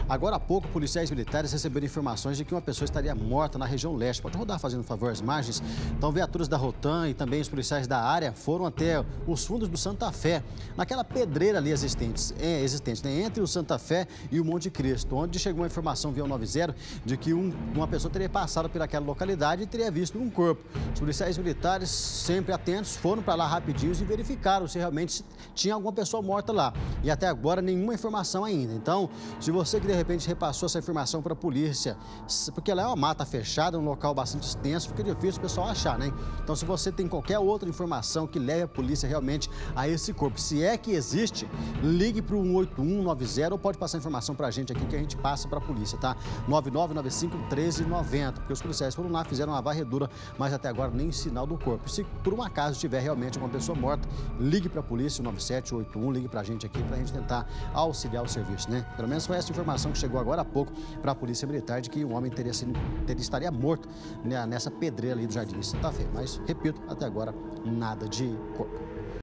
Agora há pouco, policiais militares receberam informações de que uma pessoa estaria morta na região leste. Pode rodar fazendo um favor as imagens. Então, viaturas da Rotam e também os policiais da área foram até os fundos do Santa Fé, naquela pedreira ali existente, né, entre o Santa Fé e o Monte Cristo, onde chegou uma informação via 90 de que uma pessoa teria passado por aquela localidade e teria visto um corpo. Os policiais militares, sempre atentos, foram para lá rapidinhos e verificaram se realmente tinha alguma pessoa morta lá. E até agora, nenhuma informação ainda. Então, se você que de repente repassou essa informação para a polícia, porque ela é uma mata fechada, um local bastante extenso, fica difícil o pessoal achar, né? Então, se você tem qualquer outra informação que leve a polícia realmente a esse corpo, se é que existe, ligue para o 18190 ou pode passar informação para a gente aqui que a gente passa para a polícia, tá? 9995-1390, porque os policiais foram lá, fizeram uma varredura, mas até agora nem sinal do corpo. Se por um acaso tiver realmente uma pessoa morta, ligue para a polícia, 9781, ligue para a gente aqui para a gente tentar auxiliar o serviço, né? Pelo menos foi essa informação que chegou agora há pouco para a Polícia Militar de que um homem estaria morto, né, nessa pedreira ali do Jardim Santa Fé. Mas, repito, até agora nada de corpo.